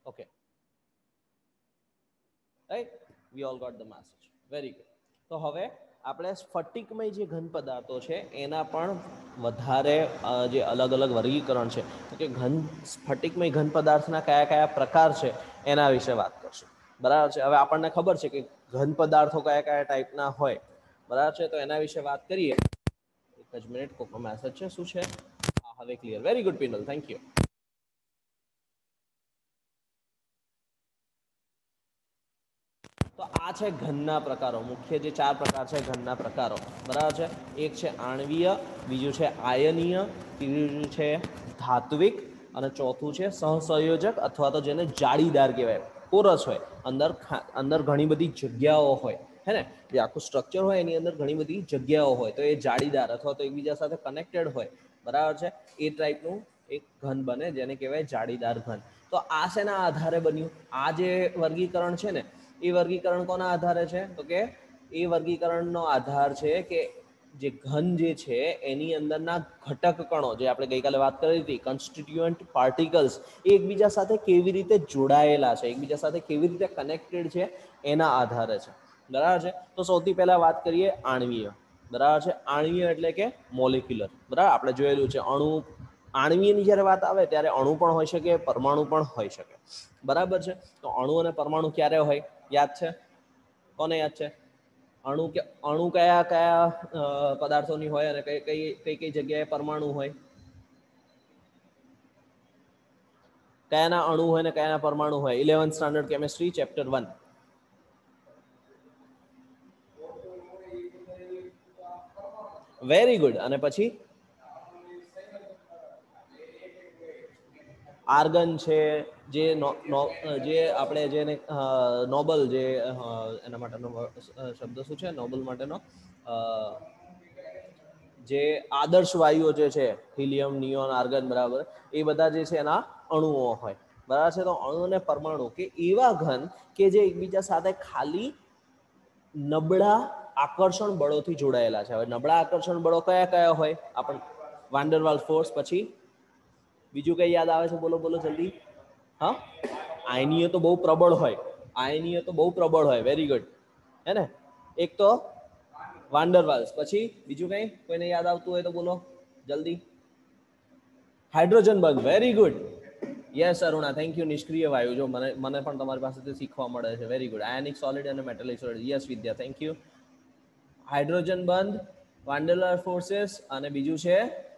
Okay, right? We all got the message. Very good. તો હવે આપણે સ્ફટિકમય જે ઘન પદાર્થો છે એના પણ વધારે જે અલગ અલગ વર્ગીકરણ છે કે ઘન સ્ફટિકમય ઘન પદાર્થના કયા કયા પ્રકાર છે એના વિશે વાત કરશું. બરાબર છે. હવે આપણને ખબર છે કે ઘન પદાર્થો કયા કયા ટાઈપના હોય. બરાબર છે. તો એના વિશે વાત કરીએ. એક જ મિનિટ, કોઈનો મેસેજ છે? શું છે? હા, હવે clear. Very good Pinal, thank you. તો આ છે ઘનના પ્રકારો. મુખ્ય જે 4 પ્રકાર છે ઘનના પ્રકારો. બરાબર છે. એક છે આણ્વીય, બીજું છે આયનીય, ત્રીજું છે ધાત્વિક અને ચોથું છે સહસંયોજક અથવા તો જેને જાળીદાર કહેવાય. કોરસ હોય, અંદર ઘણી બધી જગ્યાઓ હોય, હે ને? જે આખું સ્ટ્રક્ચર હોય એની અંદર ઘણી બધી જગ્યાઓ હોય, તો એ જાળીદાર અથવા તો એકબીજા સાથે કનેક્ટેડ હોય. બરાબર છે. એ ટાઈપનું એક ઘન બને જેને કહેવાય જાળીદાર ઘન. તો આ શેના આધારે બન્યું? આ જે વર્ગીકરણ છે ને, એ વર્ગીકરણ કોના આધારે છે? તો કે એ વર્ગીકરણનો આધાર છે કે જે ઘન જે છે એની અંદરના ઘટક કણો, જે આપણે ગઈકાલે વાત કરી હતી, કન્સ્ટિટ્યુઅન્ટ પાર્ટિકલ્સ, એ એકબીજા સાથે કેવી રીતે જોડાયેલા છે, એકબીજા સાથે કેવી રીતે કનેક્ટેડ છે, એના આધારે છે. બરાબર છે. તો સૌથી પહેલા વાત કરીએ આણ્વીય. બરાબર છે. આણ્વીય એટલે કે મોલિક્યુલર. બરાબર, આપણે જોયેલું છે અણુ. આણ્વીયની જ્યારે વાત આવે ત્યારે અણુ પણ હોઈ શકે, પરમાણુ પણ હોઈ શકે. બરાબર છે. તો અણુ અને પરમાણુ ક્યારે હોય? યાદ છે? કોને યાદ છે? અણુ કયા કયા પદાર્થોની હોય અને કઈ કઈ જગ્યાએ પરમાણુ હોય? કયાના અણુ હોય ને કયાના પરમાણુ હોય? 11th standard chemistry chapter 1. Very good. અને પછી આર્ગન છે, જે જે આપણે જેને નોબલ, જે એના માટેનો શબ્દ શું છે નોબલ માટેનો? જે આદર્શ વાયુઓ જે છે, હિલિયમ, નિયોન, આર્ગન, બરાબર, એ બધા જે છે એના અણુઓ હોય. બરાબર છે. તો અણુ અને પરમાણુ કે એવા ઘન કે જે એકબીજા સાથે ખાલી નબળા આકર્ષણ બળોથી જોડાયેલા છે. હવે નબળા આકર્ષણ બળો કયા કયા હોય? આપણે વાન્ડરવાલ ફોર્સ, પછી બીજું કઈ યાદ આવે છે? બોલો બોલો જલ્દી. હા, આયનીય તો બહુ પ્રબળ હોય. આયનીય તો બહુ પ્રબળ હોય. Very good. હે ને? એક તો વાન્ડરવાલ્સ, પછી બીજું કઈ કોઈને યાદ આવતું હોય તો બોલો જલ્દી. હાઇડ્રોજન બંધ. Very good. Yes Aruna, thank you. નિષ્ક્રિય વાયુ, જો મને પણ તમારી પાસેથી શીખવા મળે છે. Very good. આયનિક સોલિડ અને metallic solid. Yes Vidya, thank you. Hydrogen બંધ, વાન્ડરવાલ ફોર્सेस, અને બીજું છે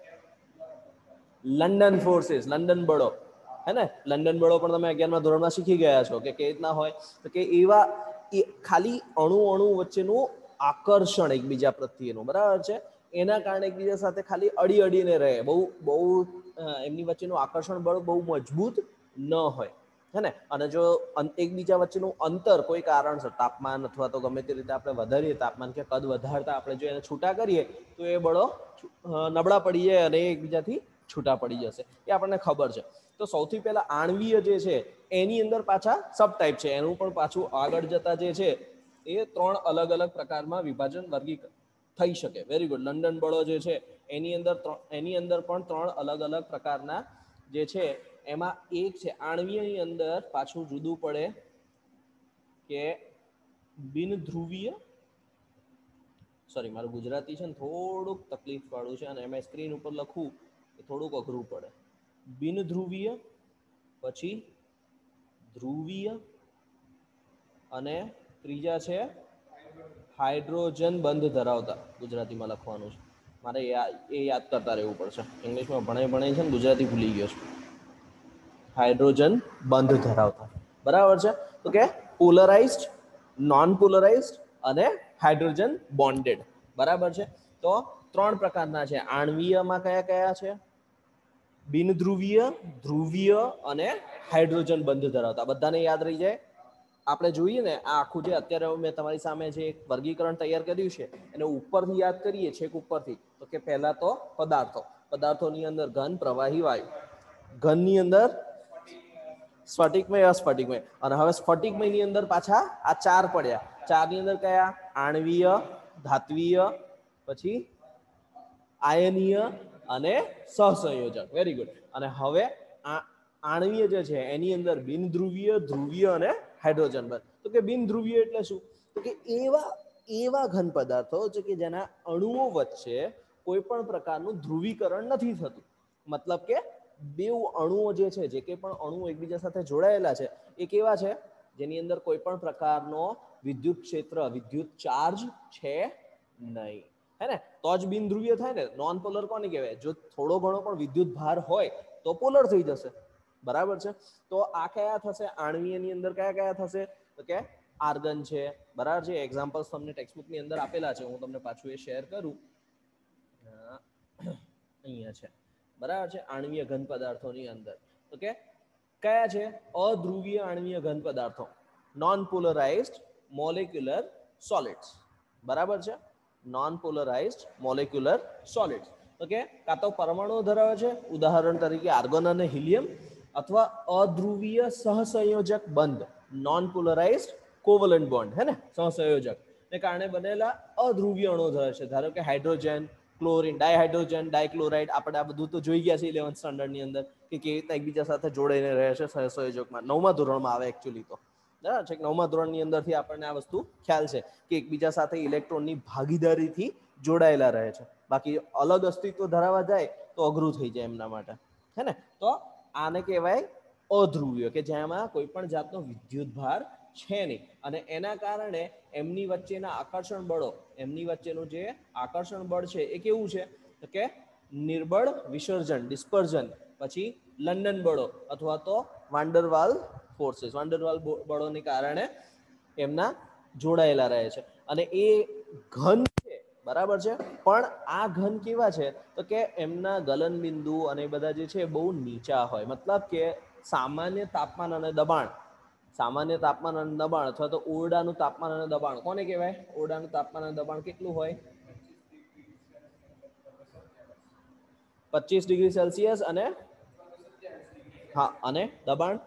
લંડન ફોર્सेस, લંડન બળો. હે ને? લંડન બળો પણ તમે 11મા ધોરણમાં શીખી ગયા છો કે કેવી રીતના હોય. તો કે એવા ખાલી અણુ અણુ વચ્ચેનું આકર્ષણ એકબીજા પ્રત્યેનું, બરાબર છે, એના કારણે એકબીજા સાથે ખાલી અડીને રહે. બહુ બહુ એમની વચ્ચેનું આકર્ષણ બળ બહુ મજબૂત ન હોય. હે ને? અને જો એકબીજા વચ્ચેનું અંતર કોઈ કારણસર, તાપમાન અથવા તો ગમે તે રીતે આપણે વધારીએ તાપમાન કે કદ વધારતા આપણે જો એને છૂટા કરીએ તો એ બળો નબળા પડી જાય અને એકબીજાથી છૂટા પડી જશે. એ આપણને ખબર છે. તો સૌથી પહેલા આણ્વીય જે છે એની અંદર પાછા સબ ટાઈપ છે. એનું પણ પાછું આગળ જતા જે છે એ 3 અલગ અલગ પ્રકારમાં વિભાજન વર્ગીકરણ થઈ શકે. Very good. લંડન બળો જે છે એની અંદર પણ 3 અલગ અલગ પ્રકારના જે છે. એમાં એક છે આણ્વીયની અંદર પાછું જુદું પડે કે બિન ધ્રુવીય, સોરી મારું ગુજરાતી છે ને થોડુંક તકલીફ વાળું છે અને એમાં સ્ક્રીન ઉપર લખવું એ થોડુંક અઘરું પડે. બિન ધ્રુવીય, પછી ધ્રુવીય, અને ત્રીજા છે હાઇડ્રોજન બંધ ધરાવતા. ગુજરાતીમાં લખવાનું છે મારે, એ યાદ કરતા રહેવું પડશે. ઇંગ્લિશમાં ભણે છે ને ગુજરાતી ભૂલી ગયો છે. હાઇડ્રોજન બંધ ધરાવતા. બરાબર છે. તો કે પોલરાઇઝ્ડ, નોન પોલરાઇઝ્ડ અને હાઇડ્રોજન બોન્ડેડ. બરાબર છે. તો 3 પ્રકારના છે. આણ્વીયમાં કયા કયા છે? બિનધ્રુવીય, ધ્રુવીય અને હાઇડ્રોજન બંધ ધરાવતા. બધાને યાદ રહી જાય? આપણે જોઈએ ને આ આખું જે અત્યારે મેં તમારી સામે જે વર્ગીકરણ તૈયાર કર્યું છે એને ઉપરથી યાદ કરીએ, છેક ઉપરથી, તો કે પહેલા તો પદાર્થોની અંદર ઘન, પ્રવાહી, વાયુ. ઘનની અંદર સ્ફટિકમય, અસ્ફટિકમય. અને હવે સ્ફટિકમયની અંદર પાછા આ 4 પડ્યા. 4ની અંદર કયા? આણ્વીય, ધાત્વીય, પછી આયનીય અને સહસંયોજક. Very good. અને હવે આણવીય જે છે એની અંદર બિનધ્રુવીય, ધ્રુવીય અને હાઇડ્રોજન બંધ. તો કે બિનધ્રુવીય એટલે શું? તો કે એવા ઘન પદાર્થો છે કે જેના અણુઓ વચ્ચે કોઈ પણ પ્રકારનું ધ્રુવીકરણ નથી થતું. મતલબ કે બે અણુઓ જે છે, જે કંઈ પણ અણુઓ એકબીજા સાથે જોડાયેલા છે, એ કેવા છે? જેની અંદર કોઈ પણ પ્રકારનો વિદ્યુત ક્ષેત્ર, વિદ્યુત ચાર્જ છે નહીં, હે ને? તો જ બિનધ્રુવીય થાય ને. નોન પોલર કોને કહેવાય? જો થોડો ઘણો પણ વિદ્યુત ભાર હોય તો પોલર થઈ જશે, બરાબર છે? તો આ કયા થશે? આણવીયની અંદર કયા કયા થશે? તો કે આર્ગન છે, બરાબર છે? એક્ઝામ્પલ્સ તમને ટેક્સ્ટબુકની અંદર આપેલા છે, હું તમને પાછું એ શેર કરું. અહીંયા છે, બરાબર છે? આણવીય ઘન પદાર્થોની અંદર તો કે કયા છે? અધ્રુવીય આણવીય ઘન પદાર્થો, નોન પોલરાઇઝ્ડ મોલેક્યુલર સોલિડ્સ, બરાબર છે? Non polarized molecular solids. Okay, કાં તો પરમાણુ ધરાવે છે, ઉદાહરણ તરીકે આર્ગોન અને હિલિયમ, અથવા અધ્રુવીય સહસંયોજક બંધ, નોન પોલરાઇઝ્ડ કોવલન્ટ બોન્ડ, હે ને? સહસંયોજક ને કારણે બનેલા અધ્રુવીય અણુઓ ધરાવે છે. ધારો કે હાઇડ્રોજન, ક્લોરીન, ડાયહાઇડ્રોજન, ડાયક્લોરાઇડ. આપણે આ બધું તો જોઈ ગયા છે 11th સ્ટાન્ડર્ડની અંદર કે કેવી રીતના એકબીજા સાથે જોડાઈને રહે છે સહસંયોજકમાં. 9મા ધોરણમાં આવે એકચ્યુઅલી તો, બરાબર છે? 9મા ધોરણની અંદરથી આપણને આ વસ્તુ ખ્યાલ છે કે એકબીજા સાથે ઇલેક્ટ્રોનની ભાગીદારીથી જોડાયેલા રહે છે. બાકી અલગ અસ્તિત્વ ધરાવવા જાય તો અઘરું થઈ જાય એમના માટે, હે ને? તો આને કહેવાય અધ્રુવીય, કે જેમાં કોઈ પણ જાતનો વિદ્યુત ભાર છે નહીં, અને એના કારણે એમની વચ્ચેના આકર્ષણ બળો, એમની વચ્ચેનું જે આકર્ષણ બળ છે એ કેવું છે? તો કે નિર્બળ વિસર્જન, ડિસ્પર્ઝન, પછી લંડન બળો અથવા તો વાન્ડરવાલ ફોર્सेस, વાન્ડરવાલ બળોને કારણે એમના જોડાયેલા રહે છે. અને એ ઘન છે, બરાબર છે? પણ આ ઘન કેવા છે? તો કે એમના ગલન બિંદુ અને બધા જે છે બહુ નીચા હોય. મતલબ કે સામાન્ય તાપમાન અને દબાણ, સામાન્ય તાપમાન અને દબાણ અથવા તો ઓરડાનું તાપમાન અને દબાણ કોને કહેવાય? ઓરડાનું તાપમાન અને દબાણ કેટલું હોય? 25 ડિગ્રી સેલ્સિયસ. અને હા, અને દબાણ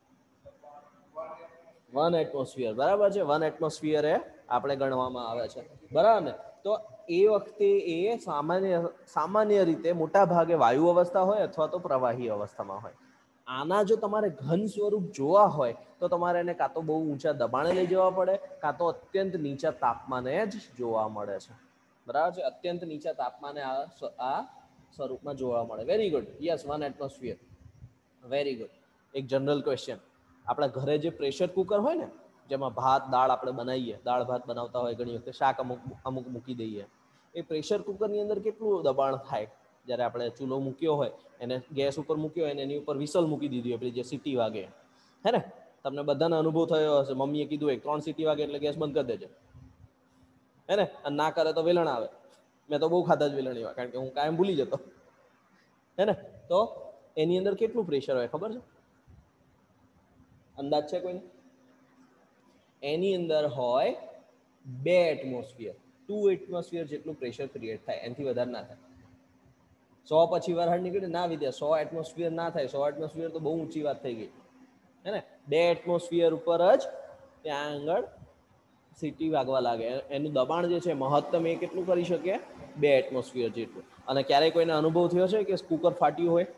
1 એટમોસ્ફિયર, બરાબર છે? 1 એટમોસ્ફિયર એ આપણે ગણવામાં આવે છે, બરાબર ને? તો એ વખતે એ સામાન્ય રીતે મોટા ભાગે વાયુ અવસ્થા હોય અથવા તો પ્રવાહી અવસ્થામાં હોય. આના જો તમારે ઘન સ્વરૂપ જોવા હોય તો તમારે એને કાં તો બહુ ઊંચા દબાણે લઈ જવા પડે, કાં તો અત્યંત નીચા તાપમાને જ જોવા મળે છે, બરાબર છે? અત્યંત નીચા તાપમાને આ સ્વરૂપમાં જોવા મળે. Very good, yes, 1 atmosphere, very good. એક જનરલ ક્વેશ્ચન, આપણા ઘરે જે પ્રેશર કુકર હોય ને, જેમાં ભાત દાળ આપણે બનાવીએ, દાળ ભાત બનાવતા હોય, ઘણી વખતે શાક અમુક મૂકી દઈએ, એ પ્રેશર કુકરની અંદર કેટલું દબાણ થાય? જ્યારે આપણે ચૂલો મૂક્યો હોય, એને ગેસ ઉપર મૂક્યો હોય, એની ઉપર વિસલ મૂકી દીધી હોય, જે સીટી વાગે, હે ને? તમને બધાને અનુભવ થયો હશે, મમ્મીએ કીધું 3 સીટી વાગે એટલે ગેસ બંધ કરી દેજો, હે ને? અને ના કરે તો વેલણ આવે. મેં તો બહુ ખાધા જ વેલણ એવા, કારણ કે હું કાયમ ભૂલી જતો, હે ને? તો એની અંદર કેટલું પ્રેશર હોય ખબર છે? અંદાજ છે કોઈને? એની અંદર હોય 2 એટમોસ્ફિયર, 2 એટમોસ્ફિયર જેટલું પ્રેશર ક્રિએટ થાય, એનાથી વધારે ના થાય. 100 પછી વરાળ નીકળે ના વિદ્યા, 100 એટમોસ્ફિયર ના થાય. 100 એટમોસ્ફિયર તો બહુ ઊંચી વાત થઈ ગઈ, હે ને? 2 એટમોસ્ફિયર ઉપર જ ત્યાં આગળ સીટી વાગવા લાગે. એનું દબાણ જે છે મહત્તમ એ કેટલું કરી શકે? 2 એટમોસ્ફિયર જેટલું. અને ક્યારેય કોઈને અનુભવ થયો છે કે કુકર ફાટ્યું હોય?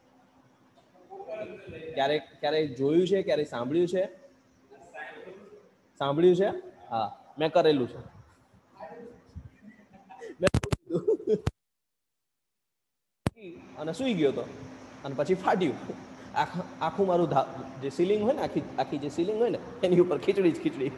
ક્યારેય જોયું છે? ક્યારેય સાંભળ્યું છે? સાંભળ્યું છે? હા, મેં કરેલું છે. અને સુઈ ગયો તો, અને પછી ફાટ્યું. આખું મારું જે સીલિંગ હોય ને, આખી જે સીલિંગ હોય ને, એની ઉપર ખીચડી જ ખીચડી,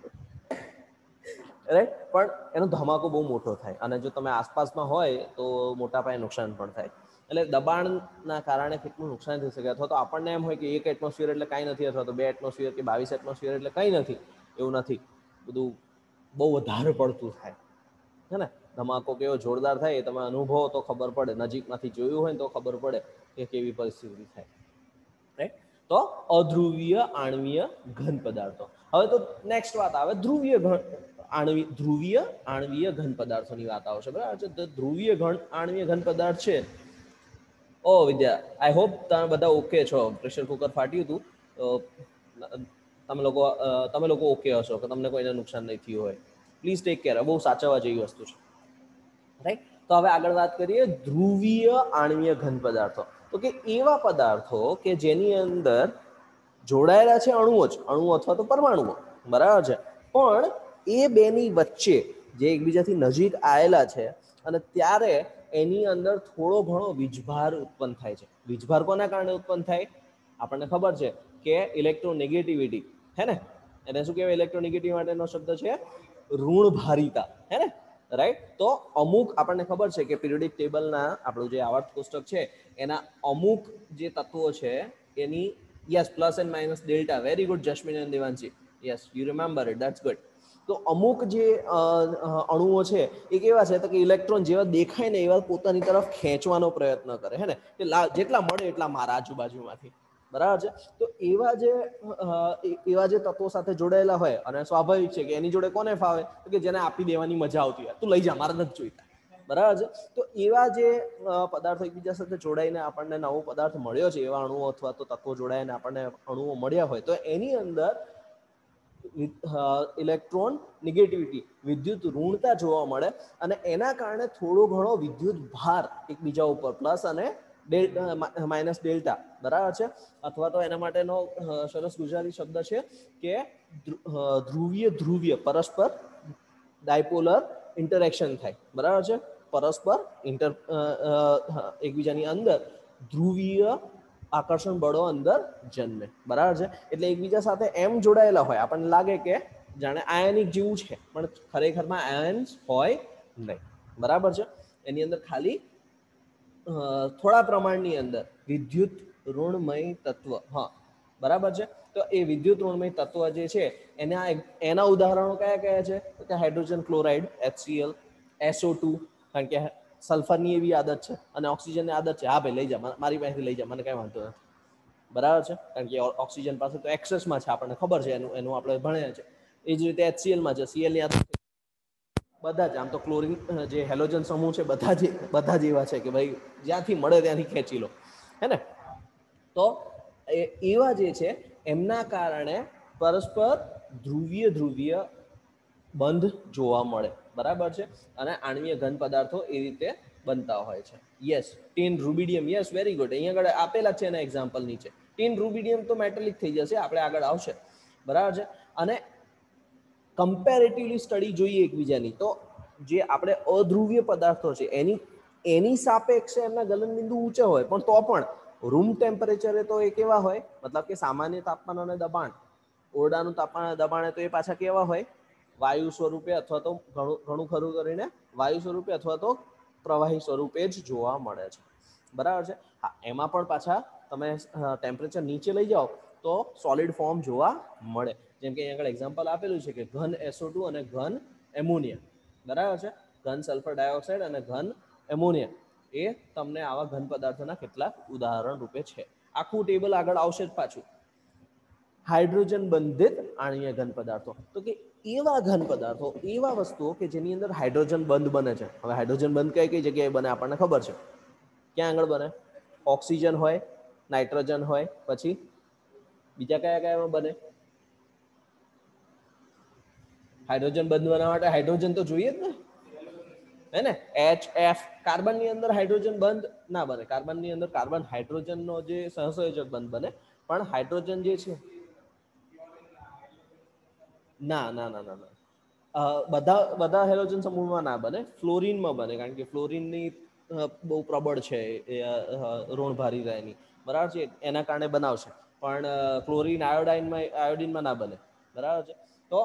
રાઈટ? પણ એનો ધમાકો બહુ મોટો થાય, અને જો તમે આસપાસમાં હોય તો મોટા પાયે નુકસાન પણ થાય. એટલે દબાણના કારણે કેટલું નુકસાન થઈ શકે. અથવા તો આપણને એમ હોય કે 1 એટમોસ્ફિયર એટલે કાંઈ નથી, અથવા તો 2 એટમોસ્ફિયર કે 22 એટમોસ્ફિયર એટલે કંઈ નથી. એવું નથી, બધું બહુ વધારે પડતું થાય, હે ને? ધમાકો કેવો જોરદાર થાય એ તમે અનુભવો તો ખબર પડે, નજીકમાંથી જોયું હોય ને તો ખબર પડે કે કેવી પરિસ્થિતિ થાય, રાઈટ? તો અધ્રુવીય આણવીય ઘન પદાર્થો. હવે તો નેક્સ્ટ વાત આવે ધ્રુવીય આણવીય ઘન પદાર્થોની વાત આવશે, બરાબર છે? તો ધ્રુવીય આણવીય ઘન પદાર્થ છે. ઓ વિદ્યા, આઈ હોપ તમે બધા ઓકે છો. પ્રેશર કુકર ફાટ્યું હતું તો તમે લોકો ઓકે હશો, કે તમને કોઈને નુકસાન નહીં થયું હોય. Please take care. બહુ સાચવવા જેવી વસ્તુ છે, રાઈટ? તો હવે આગળ વાત કરીએ ધ્રુવીય આણવીય ઘન પદાર્થો. તો કે એવા પદાર્થો કે જેની અંદર જોડાયેલા છે અણુઓ જ, અણુ અથવા તો પરમાણુઓ, બરાબર છે, પણ એ બેની વચ્ચે જે એકબીજાથી નજીક આવેલા છે અને ત્યારે એની અંદર થોડો ઘણો વીજભાર ઉત્પન્ન થાય છે. વીજભાર કોના કારણે ઉત્પન્ન થાય? આપણને ખબર છે કે ઇલેક્ટ્રોનેગેટિવિટી, હે ને, એને શું કહેવાય? ઇલેક્ટ્રોનેગેટિવિટી માટેનો શબ્દ છે ઋણભારિતા, હે ને, રાઈટ. તો અમુક આપણને ખબર છે કે પીરિયોડિક ટેબલના આપણું જે આવર્ત કોષ્ટક છે એના અમુક જે તત્વો છે એની, yes, plus and minus delta, very good Jasmine and Devanshi, yes, you remember it, that's good. તો અમુક જે અણુઓ છે એ કેવા છે તો કે ઇલેક્ટ્રોન જેવા દેખાય ને એવા પોતાની તરફ ખેંચવાનો પ્રયત્ન કરે, હે ને, કે જેટલા મળે એટલા મારા આજુબાજુમાંથી, બરાબર છે. તો એવા જે તત્વો સાથે જોડાયેલા હોય, અને સ્વાભાવિક છે કે એની જોડે કોને ફાવે તો કે જેને આપી દેવાની મજા આવતી હોય, તું લઈ જા, મારે નથી જોઈતા, બરાબર છે. તો એવા જે પદાર્થો એકબીજા સાથે જોડાઈને આપણને નવો પદાર્થ મળ્યો છે, એવા અણુઓ અથવા તો તત્વો જોડાઈને આપણને અણુઓ મળ્યા હોય, તો એની અંદર ઇલેક્ટ્રોન નેગેટિવિટી, વિદ્યુત ઋણતા જોવા મળે, અને એના કારણે થોડો ઘણો વિદ્યુત ભાર એકબીજા ઉપર, પ્લસ અને માઇનસ ડેલ્ટા, બરાબર છે. અથવા તો એના માટેનો સરસ ગુજરાતી શબ્દ છે કે ધ્રુવીય ધ્રુવીય પરસ્પર ડાયપોલર ઇન્ટરેક્શન થાય, બરાબર છે. પરસ્પર એકબીજાની અંદર ધ્રુવીય આકર્ષણ બળો અંદર જન્મે, બરાબર છે. એટલે એકબીજા સાથે એમ જોડાયેલા હોય, આપણને લાગે કે જાણે આયનિક જેવું છે, પણ ખરેખરમાં આયન્સ હોય નહીં, બરાબર છે. એની અંદર ખાલી થોડા પ્રમાણની અંદર વિદ્યુત ઋણમય તત્વ, હા, બરાબર છે. તો એ વિદ્યુત ઋણમય તત્વ જે છે એના ઉદાહરણો કયા કયા છે? તો કે હાઇડ્રોજન ક્લોરાઇડ HCl, SO2, કારણ કે સલ્ફરની એવી આદત છે અને ઓક્સિજનની આદત છે, હા ભાઈ લઈ જા, મારી પાસેથી લઈ જા, મને કઈ વાંધો નથી, બરાબર છે. કારણ કે ઓક્સિજન પાસે તો એક્સેસમાં છે, આપણને ખબર છે, એનું આપણે ભણ્યા છે. એ જ રીતે HClમાં છે, Clની આદત, બધા જ, આમ તો ક્લોરિન જે હેલોજન સમૂહ છે બધા જ એવા છે કે ભાઈ જ્યાંથી મળે ત્યાંથી ખેંચી લો, હે ને. તો એવા જે છે એમના કારણે પરસ્પર ધ્રુવીય ધ્રુવીય બંધ જોવા મળે, બરાબર છે. અને આણ્વીય ઘન પદાર્થો એ રીતે બનતા હોય છે. Yes, tin rubidium, yes, very good. અહીંયા આગળ આપેલા છે એના એક્ઝામ્પલ નીચે. ટીન રૂબિડિયમ તો મેટેલિક થઈ જશે, આપણે આગળ આવશે, બરાબર છે. અને કમ્પેરેટિવલી સ્ટડી જોઈએ એકબીજાની, તો જે આપણે અધ્રુવીય પદાર્થો છે એની સાપેક્ષે એમના ગલનબિંદુ ઊંચા હોય, પણ તો પણ રૂમ ટેમ્પરેચરે તો એ કેવા હોય, મતલબ કે સામાન્ય તાપમાન અને દબાણ, ઓરડાનું તાપમાન અને દબાણ, તો એ પાછા કેવા હોય? વાયુ સ્વરૂપે, અથવા તો ઘણું ખરું કરીને વાયુ સ્વરૂપે અથવા તો પ્રવાહી સ્વરૂપે જ જોવા મળે છે, બરાબર છે. હા, એમાં પણ પાછા તમે ટેમ્પરેચર નીચે લઈ જાઓ તો સોલિડ ફોર્મ જોવા મળે. જેમ કે અહીંયા આગળ એક્ઝામ્પલ આપેલું છે કે ઘન SO2 અને ઘન એમોનિયા, બરાબર છે. ઘન સલ્ફર ડાયોક્સાઇડ અને ઘન એમોનિયા, એ તમને આવા ઘન પદાર્થોના કેટલાક ઉદાહરણ રૂપે છે. આખું ટેબલ આગળ આવશે જ પાછું. હાઇડ્રોજન બંધિત આણ્વીય ઘન પદાર્થો, તો કે એવા ઘન પદાર્થો, એવા વસ્તુઓ કે જેની અંદર હાઇડ્રોજન બંધ બને છે. હવે હાઇડ્રોજન બંધ કઈ કઈ જગ્યાએ બને આપણને ખબર છે, ક્યાં આગળ બને? ઓક્સિજન હોય, નાઇટ્રોજન હોય, પછી બીજા કયા કયામાં બને? હાઇડ્રોજન બંધ બનવા માટે હાઇડ્રોજન તો જોઈએ જ ને, હે ને. HF, કાર્બન ની અંદર હાઇડ્રોજન બંધ ના બને, કાર્બન ની અંદર કાર્બન હાઇડ્રોજન નો જે સહસંયોજક બંધ બને, પણ હાઇડ્રોજન જે છે, ના ના ના ના ના, બધા હેલોજન સમૂહમાં ના બને, ફ્લોરિનમાં બને, કારણ કે ફ્લોરિનની બહુ પ્રબળ છે ઋણભારિતા એની, બરાબર છે, એના કારણે બનાવશે. પણ ક્લોરિન આયોડિનમાં ના બને, બરાબર છે. તો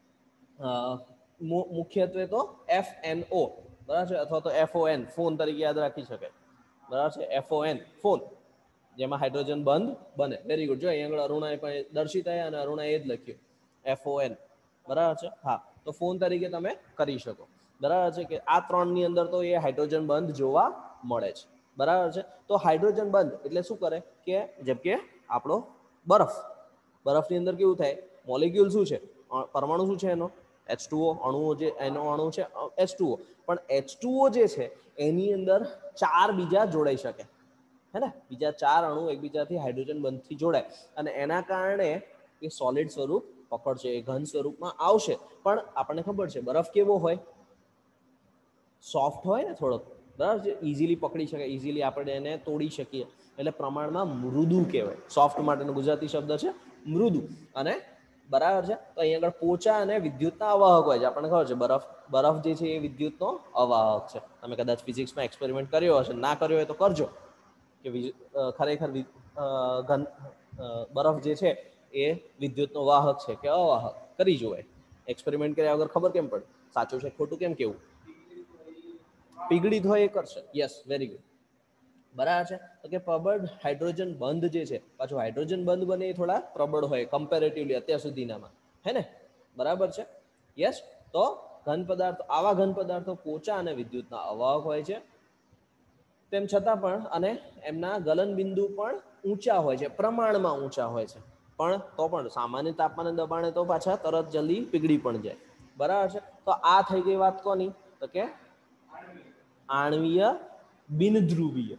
મુખ્યત્વે તો FNO, બરાબર છે, અથવા તો FON, ફોન તરીકે યાદ રાખી શકાય, બરાબર છે. FON, ફોન, જેમાં હાઇડ્રોજન બંધ બને. Very good. જો અહીંયા આગળ અરુણાએ પણ દર્શિત અને અરુણાએ જ લખ્યું FON, બરાબર છે. હા, તો ફોન તરીકે તમે કરી શકો, બરાબર છે. કે આ ત્રણ ની અંદર તો એ હાઇડ્રોજન બંધ જોવા મળે છે, બરાબર છે. તો હાઇડ્રોજન બંધ એટલે શું કરે કે જેમ કે આપણો બરફ, બરફની અંદર કેવું થાય? મોલિક્યુલ શું છે? પરમાણુ શું છે એનો? H2O, અણુઓ, જે એનો અણુ છે H2O, પણ H2O જે છે એની અંદર 4 બીજા જોડાઈ શકે, હે ને. બીજા 4 અણુ એકબીજાથી હાઇડ્રોજન બંધથી જોડાય અને એના કારણે એ સોલિડ સ્વરૂપ પકડશે, એ ઘન સ્વરૂપમાં આવશે. પણ આપણને ખબર છે બરફ કેવો હોય? સોફ્ટ હોય ને થોડોક, બરાબર છે. ઇઝીલી પકડી શકાય, ઇઝીલી આપણે એને તોડી શકીએ. એટલે પ્રમાણમાં મૃદુ કહેવાય. સોફ્ટ માટેનો ગુજરાતી શબ્દ છે મૃદુ. અને બરાબર છે, તો અહીંયા આગળ પોચા અને વિદ્યુતના અવાહક હોય છે. આપણને ખબર છે બરફ જે છે એ વિદ્યુતનો અવાહક છે. તમે કદાચ ફિઝિક્સમાં એક્સપેરિમેન્ટ કર્યો હશે, ના કર્યો હોય તો કરજો કે ખરેખર બરફ જે છે એ વિદ્યુતનો વાહક છે કે અવાહક. કરી જોવાય, એક્સપેરિમેન્ટ કર્યા વગર ખબર કેમ પડે સાચું છે ખોટું કેમ કેવું. પીગળિત હોય એ કરશે. Yes, very good. બરાબર છે, તો કે પ્રબળ હાઇડ્રોજન બંધ જે છે, પાછું હાઇડ્રોજન બંધ બને એ થોડા પ્રબળ હોય કમ્પેરેટિવલી અત્યાર સુધીનામાં, હે ને? બરાબર છે. યસ, તો ઘન પદાર્થો, આવા ઘન પદાર્થો પોચા અને વિદ્યુતના અવાહક હોય છે. તેમ છતાં પણ અને એમના ગલન બિંદુ પણ ઊંચા હોય છે, પ્રમાણમાં ઊંચા હોય છે, પણ તો પણ સામાન્ય તાપમાને દબાણે તો પાછા તરત જલ્દી પીગળી પણ જાય. બરાબર છે, તો આ થઈ ગઈ વાત કોની? તો કે આણ્વીય બિનધ્રુવીય,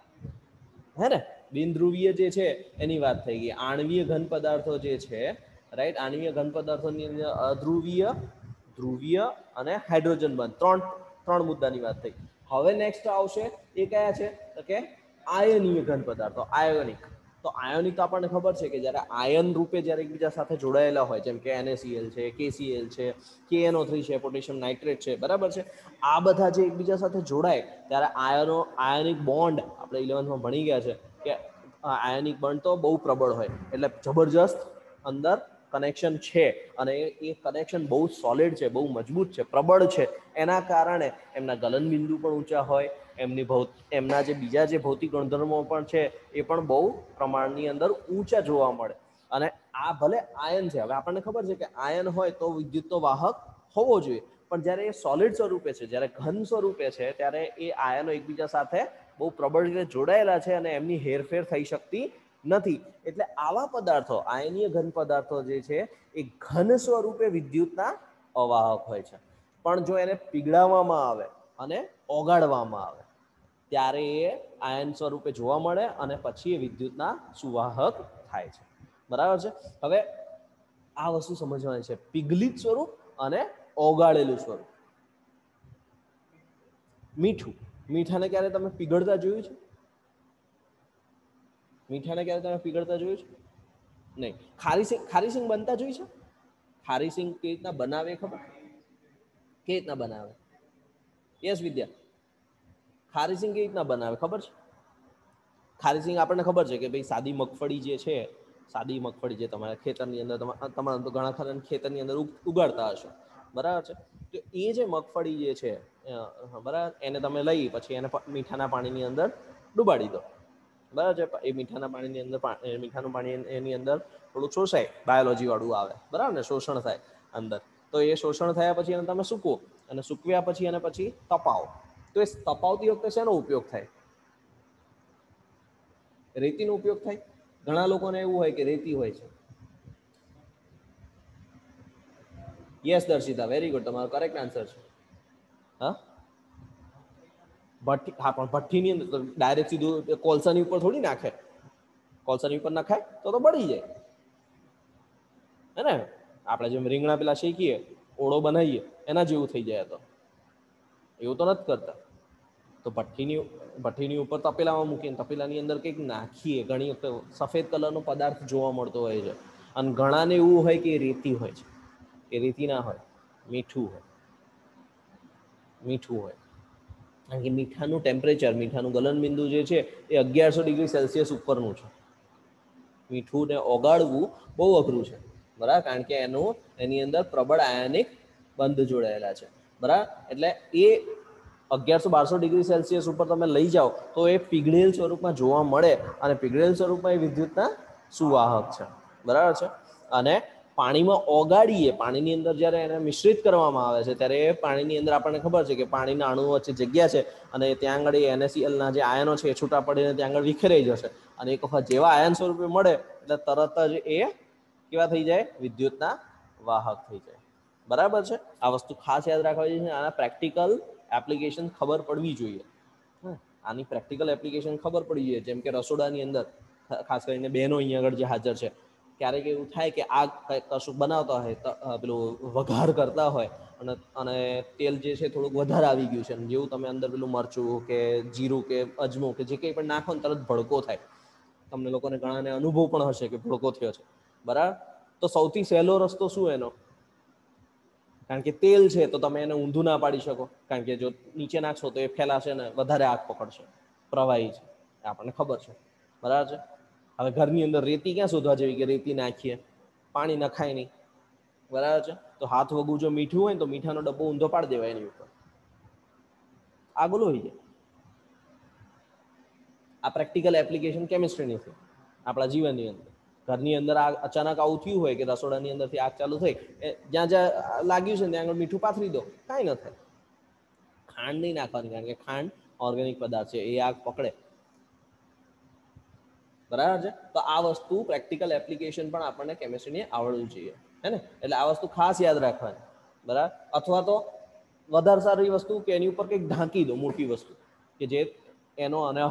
હે ને? બિનધ્રુવીય જે છે એની વાત થઈ ગઈ. આણ્વીય ઘન પદાર્થો જે છે, રાઈટ, આણ્વીય ઘન પદાર્થોની અંદર અધ્રુવીય, ધ્રુવીય અને હાઇડ્રોજન બંધ, ત્રણ મુદ્દાની વાત થઈ. હવે નેક્સ્ટ આવશે એ કયા છે? તો કે આયનીય ઘન પદાર્થો, આયોનિક. તો આયોનિક આપણને ખબર છે કે જ્યારે આયન રૂપે જ્યારે એકબીજા સાથે જોડાયેલા હોય, જેમ કે NaCl છે, KCl છે, KNO3 છે, પોટેશિયમ નાઇટ્રેટ છે, બરાબર છે, આ બધા જે એકબીજા સાથે જોડાય ત્યારે આયોનિક બોન્ડ, આપણે 11th ભણી ગયા છે કે આયોનિક બોન્ડ તો બહુ પ્રબળ હોય, એટલે જબરજસ્ત અંદર કનેક્શન છે, અને એ કનેક્શન બહુ સોલિડ છે, બહુ મજબૂત છે, પ્રબળ છે. એના કારણે એમના ગલન બિંદુ પણ ઊંચા હોય, એમના જે બીજા જે ભૌતિક ગુણધર્મો પણ છે એ પણ બહુ પ્રમાણની અંદર ઊંચા જોવા મળે. અને આ ભલે આયન છે, હવે આપણને ખબર છે કે આયન હોય તો વિદ્યુતનો વાહક હોવો જોઈએ, પણ જ્યારે એ સોલિડ સ્વરૂપે છે, જ્યારે ઘન સ્વરૂપે છે, ત્યારે એ આયનો એકબીજા સાથે બહુ પ્રબળ રીતે જોડાયેલા છે અને એમની હેરફેર થઈ શકતી નથી. એટલે આવા પદાર્થો, આયનીય ઘન પદાર્થો જે છે એ ઘન સ્વરૂપે વિદ્યુતના અવાહક હોય છે. પણ જો એને પીગળાવવામાં આવે અને ઓગાળવામાં આવે ત્યારે એ આયન સ્વરૂપે જોવા મળે અને પછી એ વિદ્યુતના સુવાહક થાય છે. બરાબર છે. હવે આ વસ્તુ સમજવાની છે, પીગલિત સ્વરૂપ અને ઓગાળેલું સ્વરૂપ. મીઠું, મીઠાને ક્યારે તમે પીગળતા જોયું છે? મીઠાને ક્યારે તમે પીગળતા જોયું છે? નહીં. ખારી સિંગ બનતા જોઈ છે? ખારી સિંગ કેવી રીતના બનાવે ખબર? કેવી રીતના બનાવે? યસ વિદ્યા, ખારી સિંગ કેવી રીતના બનાવે ખબર છે? ખારી સિંગ આપણને ખબર છે કે ભાઈ સાદી મગફળી જે છે, સાદી મગફળી જે તમારા ખેતરની અંદર, તમારા તો ઘણા ખરા ખેતરની અંદર ઉગાડતા હશો, બરાબર છે, તો એ જે મગફળી જે છે, બરાબર, એને તમે લઈ પછી એને મીઠાના પાણીની અંદર ડુબાડી દો, બરાબર છે. એ મીઠાના પાણીની અંદર, મીઠાનું પાણી એની અંદર થોડું શોષાય, બાયોલોજી વાળું આવે, બરાબર ને, શોષણ થાય અંદર. તો એ શોષણ થયા પછી એને તમે સૂકવો, અને સૂકવ્યા પછી એને પછી તપાવો. તો એ તપાવતી વખતે શેનો ઉપયોગ થાય? રેતીનો ઉપયોગ થાય. ઘણા લોકોને એવું હોય કે રેતી હોય છે. યસ દર્શિતા, વેરી ગુડ, તમારો કરેક્ટ આન્સર છે. હા, ભઠ્ઠી, હા, પણ ભઠ્ઠીની અંદર ડાયરેક્ટ સીધું કોલસાની ઉપર થોડી નાખે. કોલસાની ઉપર નખાય તો બળી જાય, હે ને? આપણે જેમ રીંગણા પેલા શેકીએ, ઓળો બનાવીએ, એના જેવું થઈ જાય. તો એવું તો નથી કરતા. તો ભઠ્ઠીની ઉપર તપેલામાં મૂકીને તપેલાની અંદર કંઈક નાખીએ, ઘણી વખત સફેદ કલરનો પદાર્થ જોવા મળતો હોય છે, અને ઘણાને એવું હોય કે એ રેતી હોય છે. એ રેતી ના હોય, મીઠું હોય. મીઠું હોય, કારણ કે મીઠાનું ટેમ્પરેચર, મીઠાનું ગલનબિંદુ જે છે એ 1100 ડિગ્રી સેલ્સિયસ ઉપરનું છે. મીઠું ને ઓગાળવું બહુ અઘરું છે, બરાબર, કારણ કે એની અંદર પ્રબળ આયનિક બંધ જોડાયેલા છે, બરાબર. એટલે એ 1100-1200 ડિગ્રી સેલ્સિયસ ઉપર તમે લઈ જાઓ તો એ પીગળેલ સ્વરૂપમાં જોવા મળે, અને પીગળેલ સ્વરૂપમાં એ વિદ્યુતના સુવાહક છે, બરાબર છે. અને પાણીમાં ઓગાળીએ, પાણીની અંદર જ્યારે એને મિશ્રિત કરવામાં આવે છે ત્યારે એ પાણીની અંદર આપણને ખબર છે કે પાણીના અણુઓ વચ્ચે જગ્યા છે, અને ત્યાં આગળ NaCl ના જે આયનો છે એ છૂટા પડીને ત્યાં આગળ વિખેરાઈ જશે, અને એક વખત જેવા આયન સ્વરૂપે મળે એટલે તરત જ એ કેવા થઈ જાય? વિદ્યુતના વાહક થઈ જાય, બરાબર છે. આ વસ્તુ ખાસ યાદ રાખવા છે. આના પ્રેક્ટિકલ એપ્લિકેશન ખબર પડવી જોઈએ. આની પ્રેક્ટિકલ એપ્લિકેશન ખબર પડી જોઈએ, જેમ કે રસોડાની અંદર, ખાસ કરીને બહેનો અહીંયા આગળ જે હાજર છે, ક્યારેક એવું થાય કે આગ કશું બનાવતા હોય પેલું વઘાર કરતા હોય અને તેલ જે છે થોડુંક વધારે આવી ગયું છે, જેવું તમે અંદર પેલું મરચું કે જીરું કે અજમો કે જે કંઈ પણ નાખો ને તરત ભડકો થાય. તમને લોકોને ઘણાને અનુભવ પણ હશે કે ભડકો થયો છે, બરાબર. તો સૌથી સહેલો રસ્તો શું એનો? કારણ કે તેલ છે તો તમે એને ઊંધું ના પાડી શકો, કારણ કે જો નીચે નાખશો તો એ ફેલાશે ને વધારે આગ પકડશે. પ્રવાહી છે આપણને ખબર છે, બરાબર છે. હવે ઘરની અંદર રેતી ક્યાં શોધવા જેવી કે રેતી નાખીએ, પાણી નખાય નહીં, બરાબર છે. તો હાથ વગું જો મીઠું હોય ને તો મીઠાનો ડબ્બો ઊંધો પાડી દેવાય એની ઉપર, આગ ઓલવાઈ જાય. આ પ્રેક્ટિકલ એપ્લિકેશન કેમિસ્ટ્રીની છે આપણા જીવનની અંદર. ઘરની અંદર આગ અચાનક આવું થયું હોય કે રસોડાની અંદરથી આગ ચાલુ થઈ, જ્યાં જ્યાં લાગ્યું છે ત્યાં આગળ મીઠું પાથરી દો, કાંઈ ન થાય. ખાંડ નહીં નાખવાની, કારણ કે ખાંડ ઓર્ગેનિક પદાર્થ છે, એ આગ પકડે, બરાબર છે. તો આ વસ્તુ પ્રેક્ટિકલ એપ્લિકેશન પણ આપણને કેમિસ્ટ્રીની આવડવું જોઈએ, હે ને. એટલે આ વસ્તુ ખાસ યાદ રાખવાની, બરાબર. અથવા તો વધારે સારી વસ્તુ કે એની ઉપર કંઈક ઢાંકી દો, મોટી વસ્તુ કે જે એનો અને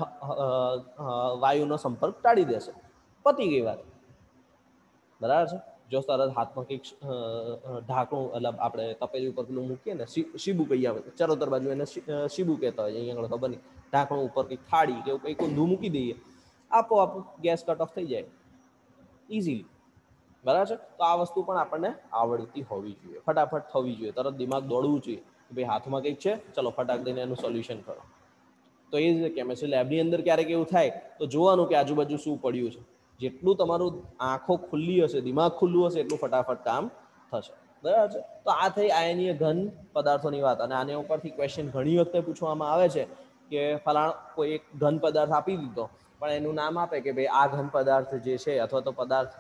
વાયુનો સંપર્ક ટાળી દેશે, પતી ગઈ વાત, બરાબર છે. જો તરત હાથમાં કંઈક ઢાંકણું, એટલે આપણે તપેલી ઉપર પેલું મૂકીએ ને, શીબું કહી આવે, ચરોતર બાજુ એને શીબું કહેતા હોય, અહીંયા આગળ ખબર નહીં, ઢાંકણું ઉપર કંઈક થાળી કે કંઈક ઊંધું મૂકી દઈએ, આપોઆપ ગેસ કટ ઓફ થઈ જાય ઇઝીલી, બરાબર છે. તો આ વસ્તુ પણ આપણને આવડતી હોવી જોઈએ, ફટાફટ થવી જોઈએ, તરત દિમાગ દોડવું જોઈએ કે ભાઈ હાથમાં કંઈક છે, ચલો ફટાક દઈને એનું સોલ્યુશન કરો. તો એ જ કેમિસ્ટ્રી લેબની અંદર ક્યારેક એવું થાય તો જોવાનું કે આજુબાજુ શું પડ્યું છે. જેટલું તમારું આંખો ખુલ્લી હશે, દિમાગ ખુલ્લું હશે, એટલું ફટાફટ કામ થશે, બરાબર છે. તો આ થઈ આયનીય ઘન પદાર્થોની વાત. અને આના ઉપરથી ક્વેશ્ચન ઘણી વખતે પૂછવામાં આવે છે કે ફલાણ કોઈ એક ઘન પદાર્થ આપી દીધો, પણ એનું નામ આપે કે ભાઈ આ ઘન પદાર્થ જે છે અથવા તો પદાર્થ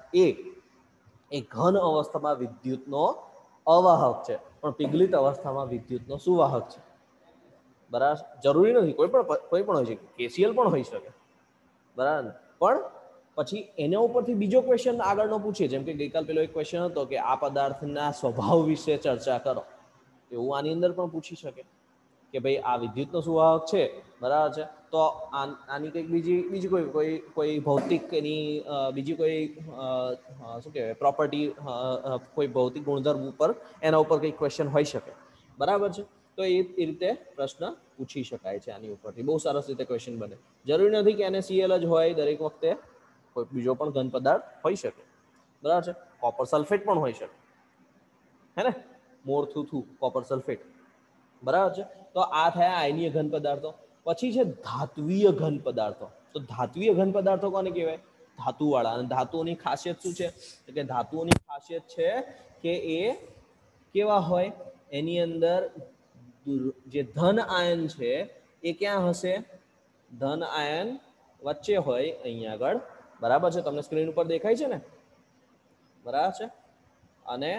એ ઘન અવસ્થામાં વિદ્યુતનો અવાહક છે, પણ પિઘલિત અવસ્થામાં વિદ્યુતનો સુવાહક છે, બરાબર. જરૂરી નથી, કોઈ પણ હોય છે, કેસીએલ પણ હોઈ શકે, બરાબર. પણ પછી એના ઉપરથી બીજો ક્વેશ્ચન આગળનો પૂછીએ, જેમ કે ગઈકાલ પેલો એક ક્વેશ્ચન હતો કે આ પદાર્થના સ્વભાવ વિશે ચર્ચા કરો, એવું આની અંદર પણ પૂછી શકે કે ભાઈ આ વિદ્યુતનો સુવાહક છે, બરાબર છે. તો આની કંઈક બીજી કોઈ ભૌતિક એની બીજી કોઈ શું કહેવાય પ્રોપર્ટી, કોઈ ભૌતિક ગુણધર્મ ઉપર એના ઉપર કંઈક ક્વેશ્ચન હોઈ શકે, બરાબર છે. તો એ રીતે પ્રશ્ન પૂછી શકાય છે આની ઉપરથી, બહુ સરસ રીતે ક્વેશ્ચન બને. જરૂરી નથી કે NaCl જ હોય દરેક વખતે, કોઈ બીજો પણ ઘન પદાર્થ હોઈ શકે, બરાબર છે. કોપર સલ્ફેટ પણ હોઈ શકે, હે ને, મોર થૂ કોપર સલ્ફેટ, બરાબર છે. તો આ થયા આયનીય ઘન પદાર્થો. પછી છે ધાત્વીય ઘન પદાર્થો. તો ધાત્વીય ઘન પદાર્થો કોને કહેવાય? ધાતુવાળા. અને ધાતુઓની ખાસિયત શું છે? કે ધાતુઓની ખાસિયત છે કે એ કેવા હોય, એની અંદર જે ધન આયન છે એ ક્યાં હશે? ધન આયન વચ્ચે હોય, અહીંયા આગળ, બરાબર છે. તમને સ્ક્રીન ઉપર દેખાય છે ને, બરાબર છે. અને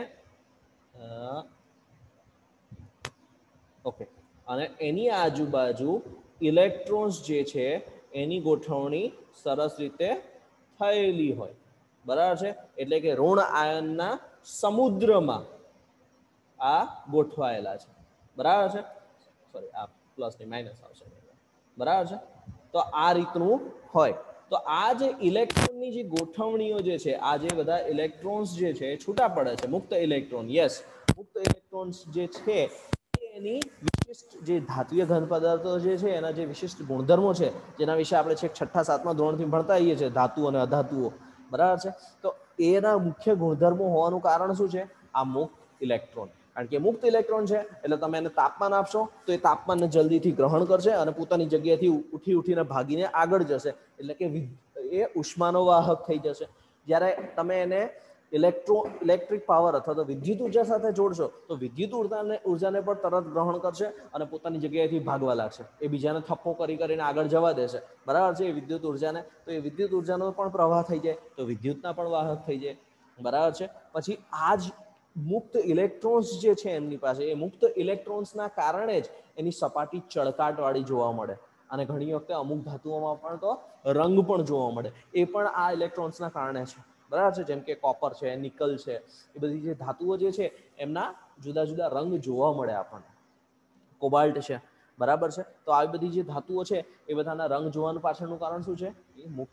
ઓકે, અને એની આજુબાજુ ઇલેક્ટ્રોન્સ જે છે એની ગોઠવણી સરસ રીતે થયેલી હોય, બરાબર છે. એટલે કે ઋણ આયનના સમુદ્રમાં આ ગોઠવાયેલા છે, બરાબર છે. સોરી, આ પ્લસ ની માઇનસ આવશે, બરાબર છે. તો આ રીતનું હોય. તો આ જે ઇલેક્ટ્રોનની જે ગોઠવણીઓ જે છે, આ જે બધા ઇલેક્ટ્રોન્સ જે છે છૂટા પડે છે, મુક્ત ઇલેક્ટ્રોન, યસ, મુક્ત ઇલેક્ટ્રોન્સ જે છે એની વિશિષ્ટ જે ધાત્વિય ઘન પદાર્થો જે છે એના જે વિશિષ્ટ ગુણધર્મો છે, જેના વિશે આપણે છેક 6ઠ્ઠા 7મા ધોરણથી ભણતા આવીએ છીએ, ધાતુ અને અધાતુઓ, બરાબર છે. તો એના મુખ્ય ગુણધર્મો હોવાનું કારણ શું છે? આ મુક્ત ઇલેક્ટ્રોન. કારણ કે મુક્ત ઇલેક્ટ્રોન છે એટલે તમે એને તાપમાન આપશો તો એ તાપમાનને જલ્દીથી ગ્રહણ કરશે અને પોતાની જગ્યાએથી ઉઠીને ભાગીને આગળ જશે, એટલે કે એ ઉષ્માનો વાહક થઈ જશે. જ્યારે તમે એને ઇલેક્ટ્રિક પાવર અથવા તો વિદ્યુત ઉર્જા સાથે જોડશો તો વિદ્યુત ઉર્જાને પણ તરત ગ્રહણ કરશે અને પોતાની જગ્યાએથી ભાગવા લાગશે, એ બીજાને થપ્પો કરીને આગળ જવા દેશે, બરાબર છે. એ વિદ્યુત ઉર્જાને, તો એ વિદ્યુત ઉર્જાનો પણ પ્રવાહ થઈ જાય તો વિદ્યુતના પણ વાહક થઈ જાય, બરાબર છે. પછી આ જ મુક્ત ઇલેક્ટ્રોન્સ જે છે એમની પાસે, એ મુક્ત ઇલેક્ટ્રોન્સના કારણે જ એની સપાટી ચળકાટવાળી જોવા મળે. અને ઘણી વખતે અમુક ધાતુઓમાં પણ તો રંગ પણ જોવા મળે, એ પણ આ ઇલેક્ટ્રોન્સના કારણે છે, બરાબર છે. જેમ કે કોપર છે, નિકલ છે, એ બધી જે ધાતુઓ જે છે એમના જુદા જુદા રંગ જોવા મળે આપણને. કોબાલ્ટ છે, બરાબર છે. તો આવી બધી જે ધાતુઓ છે એ બધાના રંગ જોવાનું પાછળનું કારણ શું છે? એ મુક્ત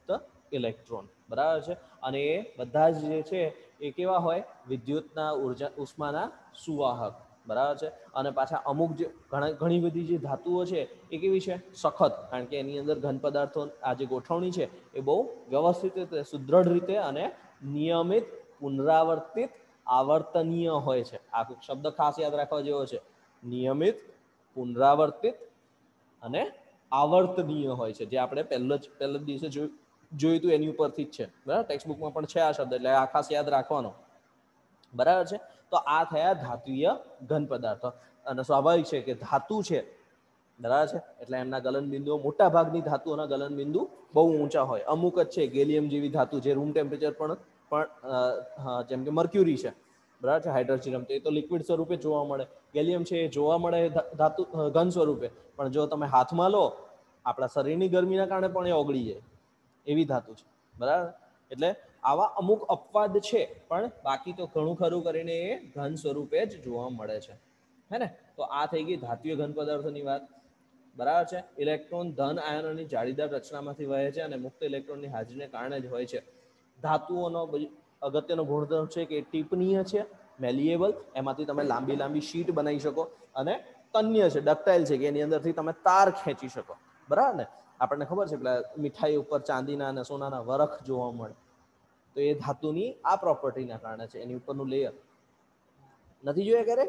ઇલેક્ટ્રોન, બરાબર છે. અને એ બધા જ જે છે એ કેવા હોય, વિદ્યુતના ઉષ્માના સુવાહક, બરાબર છે. અને પાછા અમુક જે ઘણી બધી જે ધાતુઓ છે એ કેવી છે, સખત, કારણ કે એની અંદર ઘન પદાર્થો આ જે ગોઠવણી છે એ બહુ વ્યવસ્થિત રીતે, સુદ્રઢ રીતે અને નિયમિત, પુનરાવર્તિત, આવર્તનીય હોય છે. આ શબ્દ ખાસ યાદ રાખવા જેવો છે, નિયમિત, પુનરાવર્તિત અને આવર્તનીય હોય છે, જે આપણે પહેલા દિવસે જોયું હતું એની ઉપરથી જ છે, બરાબર. ટેક્સ્ટબુકમાં પણ છે આ શબ્દ, એટલે આ ખાસ યાદ રાખવાનો, બરાબર છે. તો આ થયા ધાત્વિય ઘન પદાર્થો. અને સ્વાભાવિક છે કે ધાતુ છે, બરાબર છે, એટલે એમના ગલનબિંદુઓ, મોટા ભાગની ધાતુઓના ગલનબિંદુ બહુ ઊંચા હોય. અમુક જ છે ગેલિયમ જેવી ધાતુ, જે રૂમ ટેમ્પરેચર પણ જેમ કે મર્ક્યુરી છે, બરાબર છે, હાઇડ્રોજિયમ, તો એ તો લિક્વિડ સ્વરૂપે જોવા મળે. ગેલિયમ છે એ જોવા મળે ધાતુ ઘન સ્વરૂપે, પણ જો તમે હાથમાં લો, આપણા શરીરની ગરમીના કારણે પણ એ ઓગળી જાય એવી ધાતુ છે, બરાબર. એટલે આવા અમુક અપવાદ છે, પણ બાકી તો ઘણું ખરું કરીને એ ઘન સ્વરૂપે જ જોવા મળે છે, હે ને. તો આ થઈ ગઈ ધાત્વિય ઘન પદાર્થોની વાત, બરાબર છે. ઇલેક્ટ્રોન ધન આયનોની જાળીદાર રચનામાંથી વહે છે અને મુક્ત ઇલેક્ટ્રોનની હાજરીને કારણે જ હોય છે. ધાતુઓનો અગત્યનો ગુણધર્મ છે કે ટીપનીય છે, મેલિએબલ, એમાંથી તમે લાંબી લાંબી શીટ બનાવી શકો. અને તન્ય છે, ડક્ટાઇલ છે, કે એની અંદરથી તમે તાર ખેંચી શકો, બરાબર ને. આપણને ખબર છે પેલા મીઠાઈ ઉપર ચાંદીના અને સોનાના વરખ જોવા મળે, તો એ ધાતુની આ પ્રોપર્ટીના કારણે છે. એની ઉપરનું લેયર નથી જોયા ક્યારે?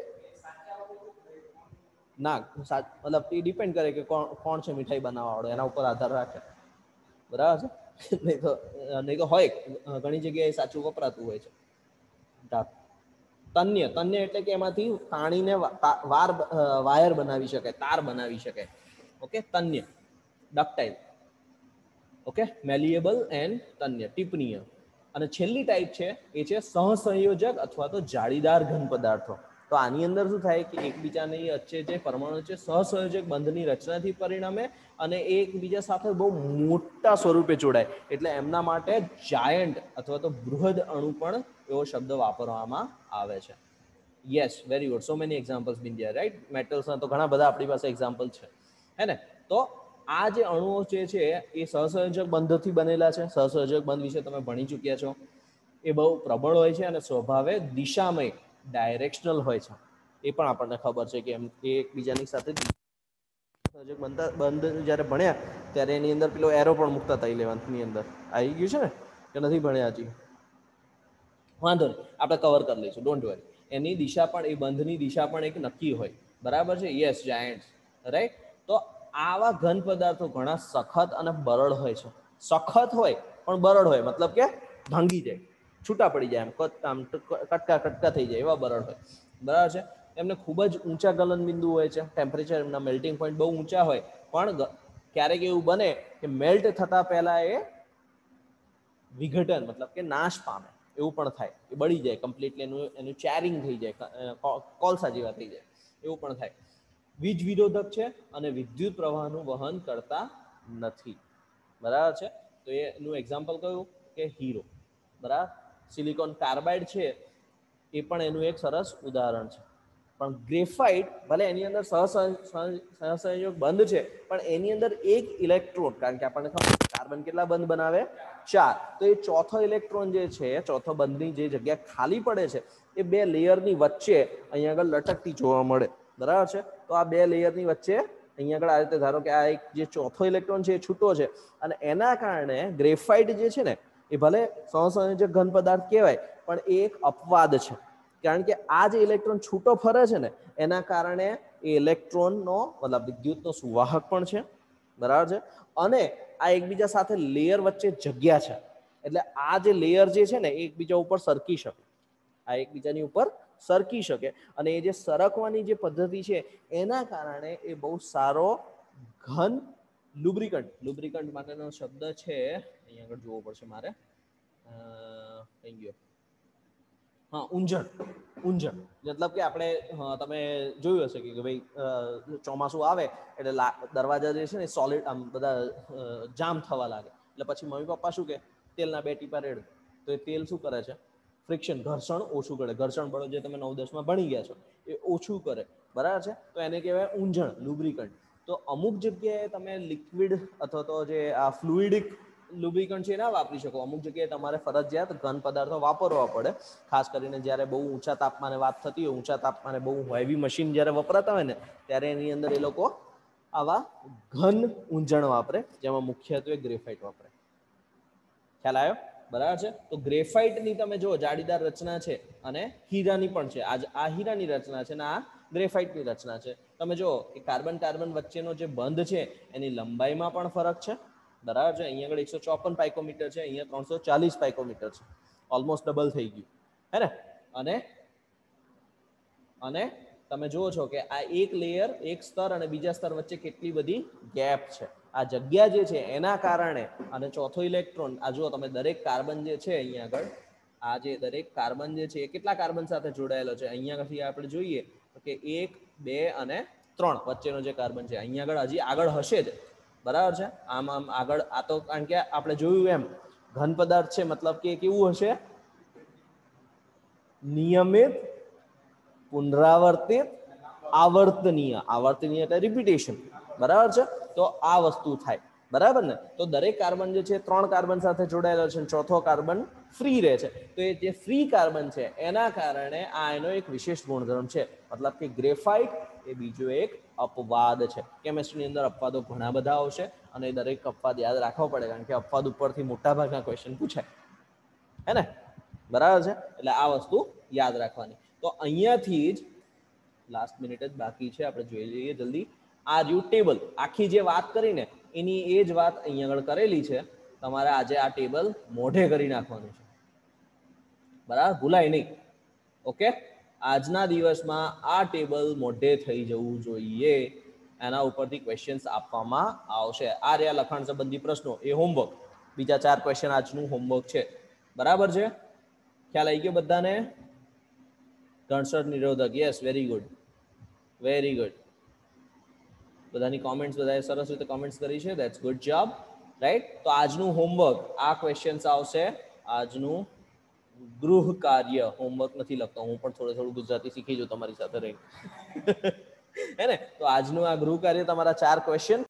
ના, મતલબ એ ડિપેન્ડ કરે કે કોણ છે મીઠાઈ બનાવવા વાળો, એના ઉપર આધાર રાખે, બરાબર છે. નહીં તો હોય ઘણી જગ્યાએ સાચું વપરાતું હોય છે. તન્ય, તન્ય એટલે કે એમાંથી પાણીને વાયર બનાવી શકાય, તાર બનાવી શકાય. ઓકે, તન્ય, ડક્ટાઇલ, ઓકે, મેલિએબલ એન્ડ તન્ય, ટીપનીય. અને છેલ્લી ટાઈપ છે એ છે સહસંયોજક અથવા તો જાળીદાર ઘન પદાર્થો. તો આની અંદર શું થાય કે એકબીજાની વચ્ચે જે પરમાણુ છે સહસંયોજક બંધની રચનાથી પરિણમે અને એ એકબીજા સાથે બહુ મોટા સ્વરૂપે જોડાય, એટલે એમના માટે જાયન્ટ અથવા તો બૃહદ અણુ પણ એવો શબ્દ વાપરવામાં આવે છે. Yes, very good, so many examples been there, right. મેટલ્સના તો ઘણા બધા આપણી પાસે એક્ઝામ્પલ છે, હે ને. તો આ જે અણુઓ જે છે એ સહસંયોજક બંધથી બનેલા છે. સહસંયોજક બંધ વિશે તમે ભણી ચૂક્યા છો. એ બહુ પ્રબળ હોય છે અને સ્વભાવે દિશામય, ડાયરેક્શનલ હોય છે. એ પણ આપણને ખબર છે કે એ એકબીજાની સાથે બંધ જ્યારે ભણ્યા ત્યારે એની અંદર પેલો એરો પણ મૂકતા હતા 11th ની અંદર. આવી ગયું છે ને કે નથી ભણ્યા હજી? વાંધો નહીં, આપણે કવર કરી લઈશું, ડોન્ટ વરી. એની દિશા પણ, એ બંધની દિશા પણ એક નક્કી હોય, બરાબર છે. Yes, giants, right. તો આવા ઘન પદાર્થો ઘણા સખત અને બરડ હોય છે. સખત હોય પણ બરડ હોય, મતલબ કે ભાંગી જાય, છૂટા પડી જાય, આમ કટકા કટકા થઈ જાય, એવા બરડ હોય, બરાબર છે. એમને ખૂબ જ ઊંચા ગલન બિંદુ હોય છે, ટેમ્પરેચર એમના મેલ્ટિંગ પોઈન્ટ બહુ ઊંચા હોય, પણ ક્યારેક એવું બને કે મેલ્ટ થતા પહેલા એ વિઘટન, મતલબ કે નાશ પામે, એવું પણ થાય, એ બળી જાય કમ્પ્લીટલી, એનું ચેરિંગ થઈ જાય, કોલસા જેવા થઈ જાય, એવું પણ થાય. વીજ વિરોધક છે અને વિદ્યુત પ્રવાહનું વહન કરતા નથી, બરાબર છે. તો એનું એક્ઝામ્પલ કયું કે હીરો, બરાબર. સિલિકોન કાર્બાઇડ છે એ પણ એનું એક સરસ ઉદાહરણ છે. પણ ગ્રેફાઇટ ભલે એની અંદર સહસંયોજક બંધ છે, પણ એની અંદર એક ઇલેક્ટ્રોન, કારણ કે આપણને ખબર કાર્બન કેટલા બંધ બનાવે? 4. તો એ ચોથો ઇલેક્ટ્રોન જે છે, ચોથો બંધની જે જગ્યા ખાલી પડે છે, એ બે લેયરની વચ્ચે અહીંયા આગળ લટકતી જોવા મળે, બરાબર છે. તો આ બે લેયરની વચ્ચે અહીંયા આગળ આ રીતે ધારો કે આ એક જે ચોથો ઇલેક્ટ્રોન છે એ છૂટો છે, અને એના કારણે ગ્રેફાઇટ જે છે ને એ ભલે સહસંયોજક ઘન પદાર્થ કહેવાય, પણ એ એક અપવાદ છે. કારણ કે આ જે ઇલેક્ટ્રોન છૂટો ફરે છે ને એના કારણે એ ઇલેક્ટ્રોનનો, મતલબ વિદ્યુતનો સુવાહક પણ છે, બરાબર છે. અને આ એકબીજા સાથે લેયર વચ્ચે જગ્યા છે, એટલે આ જે લેયર જે છે ને એ એકબીજા ઉપર સરકી શકે, આ એકબીજાની ઉપર સરકી શકે. અને એ જે સરકવાની જે પદ્ધતિ છે એના કારણે એ બહુ સારો ઘન લુબ્રિકન્ટ, લુબ્રિકન્ટ માટેનો શબ્દ છે અહીંયા આગળ જોવો પડશે મારે, થઈ ગયો, હા, ઊંજણ. ઊંજણ મતલબ કે આપણે, તમે જોયું હશે કે ભાઈ ચોમાસું આવે એટલે દરવાજા જે છે ને સોલિડ, આમ બધા જામ થવા લાગે, એટલે પછી મમ્મી પપ્પા શું કે તેલના 2 ટીપા રેડ, તો એ તેલ શું કરે છે? ફ્રિક્શન, ઘર્ષણ ઓછું કરે. ઘર્ષણ બળો જે તમે 9-10માં ભણી ગયા છો એ ઓછું કરે, બરાબર છે. તો એને કહેવાય ઊંજણ, લુબ્રિકન્ટ. તો અમુક જગ્યાએ તમે લિક્વિડ અથવા તો જે આ ફ્લુઇડિક લુબ્રિકન્ટ છે ના વાપરી શકો, અમુક જગ્યાએ તમારે ફરજિયાત ઘન પદાર્થો વાપરવા પડે, ખાસ કરીને જ્યારે બહુ ઊંચા તાપમાને વાત થતી હોય, ઊંચા તાપમાને બહુ હેવી મશીન જ્યારે વપરાતા હોય ને ત્યારે એની અંદર એ લોકો આવા ઘન ઊંજણ વાપરે, જેમાં મુખ્યત્વે ગ્રેફાઇટ વાપરે. ખ્યાલ આવ્યો? બરાબર છે. તો ગ્રેફાઇટની તમે જો જાળીદાર રચના છે અને હીરાની પણ છે. આ હીરાની રચના છે અને આ ગ્રેફાઇટની રચના છે. તમે જો કે કાર્બન કાર્બન વચ્ચેનો જે બંધ છે એની લંબાઈમાં પણ ફરક છે. બરાબર છે. અહીંયા આગળ 154 પાઇકોમીટર છે, અહીંયા 340 પાઇકોમીટર છે, ઓલમોસ્ટ ડબલ થઈ ગયું, હે ને? અને તમે જુઓ છો કે આ એક લેયર, એક સ્તર અને બીજા સ્તર વચ્ચે કેટલી બધી ગેપ છે. આ જગ્યા જે છે એના કારણે, અને ચોથો ઇલેક્ટ્રોન, આ જુઓ તમે, દરેક કાર્બન જે છે અહીંયા આગળ, આ જે દરેક કાર્બન જે છે એ કેટલા કાર્બન સાથે જોડાયેલો છે? અહીંયાથી આપણે જોઈએ કે 1, 2 અને 3 વચ્ચેનો જે કાર્બન છે, અહીંયા આગળ હજી આગળ હશે જ. બરાબર છે. આમ આગળ, આ તો કારણ કે આપણે જોયું એમ ઘન પદાર્થ છે, મતલબ કે કેવું હશે? નિયમિત, પુનરાવર્તિત, આવર્તનીય. આવર્તનીય એટલે રિપીટેશન. બરાબર છે. તો આ વસ્તુ થાય. બરાબર ને? તો દરેક કાર્બન જે છે 3 કાર્બન સાથે જોડાયેલો છે, ચોથો કાર્બન ફ્રી રહે છે. તો એ જે ફ્રી કાર્બન છે એના કારણે આ એનો એક વિશેષ ગુણધર્મ છે. મતલબ કે ગ્રેફાઇટ એ બીજો એક અપવાદ છે. કેમિસ્ટ્રીની અંદર અપવાદો ઘણા બધા આવશે અને દરેક અપવાદ યાદ રાખવો પડે, કારણ કે અપવાદ ઉપરથી મોટા ભાગના ક્વેશ્ચન પૂછાય, હે ને? બરાબર છે. એટલે આ વસ્તુ યાદ રાખવાની. તો અહીંયાથી જ લાસ્ટ મિનિટ જ બાકી છે, આપણે જોઈ લઈએ જલ્દી. આ રહ્યું ટેબલ. આખી જે વાત કરીને એની એ જ વાત અહીંયા આગળ કરેલી છે. તમારે આજે આ ટેબલ મોઢે કરી નાખવાનું છે. બરાબર? ભૂલાય નહીં. ઓકે? આજના દિવસમાં આ ટેબલ મોઢે થઈ જવું જોઈએ. એના ઉપરથી ક્વેશ્ચન્સ આપવામાં આવશે. આ રહ્યા લખાણ સંબંધી પ્રશ્નો, એ હોમવર્ક. બીજા 4 ક્વેશ્ચન આજનું હોમવર્ક છે. બરાબર છે? ખ્યાલ આવી ગયો બધાને? ઘર્ષણ નિરોધક, yes, very good, very good. બધાની કોમેન્ટ્સ, બધાએ સરસ રીતે કોમેન્ટ્સ કરી છે, ધેટ્સ ગુડ જોબ, રાઈટ? તો આજનું હોમવર્ક, આ ક્વેશ્ચન્સ આવશે. આજનું ગૃહ કાર્ય, હોમવર્ક નથી લખતો હું, પણ થોડું ગુજરાતી શીખી જાઉં તમારી સાથે રહી, હે ને? તો આજનું આ ગૃહ કાર્ય, તમારા 4 ક્વેશ્ચન